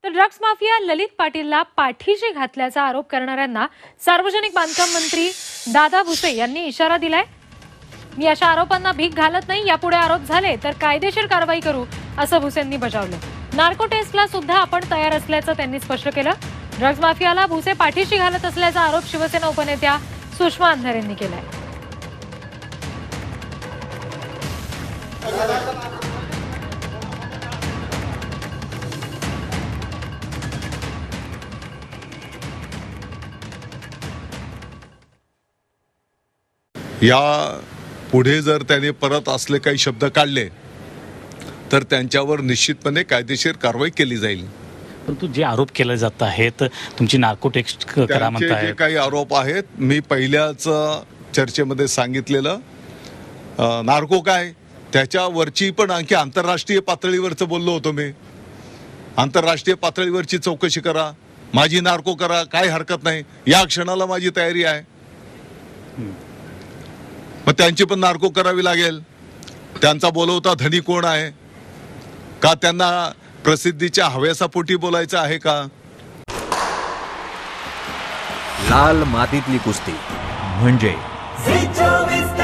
तर drugs mafia ललित पाटीलला पाठीशी घातल्याचा आरोप करणाऱ्यांना सार्वजनिक बांधकाम मंत्री दादा भुसे यांनी इशारा दिलाय। मी अशा आरोपांना भीक घालत नाही, यापुढे आरोप झाले तर कायदेशीर कारवाई करू असं भुसेंनी बजावलं। नार्को टेस्टला सुद्धा आपण तयार असल्याचं त्यांनी स्पष्ट केलं। ड्रग्स माफियाला भुसे पाठीशी घालत असल्याचा आरोप शिवसेना उपनेत्या सुषमा अंधारे यांनी केलाय। या पुढे जर त्याने परत असले काही शब्द काढले तर त्यांच्यावर निश्चितपणे कायदेशीर कारवाई केली जाईल। परंतु जे आरोप केले जात आहेत, तुमची नार्को टेस्ट करा म्हणताय, जे काही आरोप आहेत, मी पहिल्याच चर्चेमध्ये सांगितलेलं नार्को काय त्याच्यावरची पण आणखी आंतरराष्ट्रीय पातळीवरचं बोललो होतो मी। आंतरराष्ट्रीय पातळीवरची चौकशी करा, माझी नार्को करा, काय हरकत नाही, या क्षणाला माझी तयारी आहे। मग त्यांची पण नार्को करावी लागेल। त्यांचा बोलवता धनी कोण आहे का, त्यांना प्रसिद्धीच्या हव्यासापोटी बोलायचं आहे का? लाल मातीतली कुस्ती म्हणजे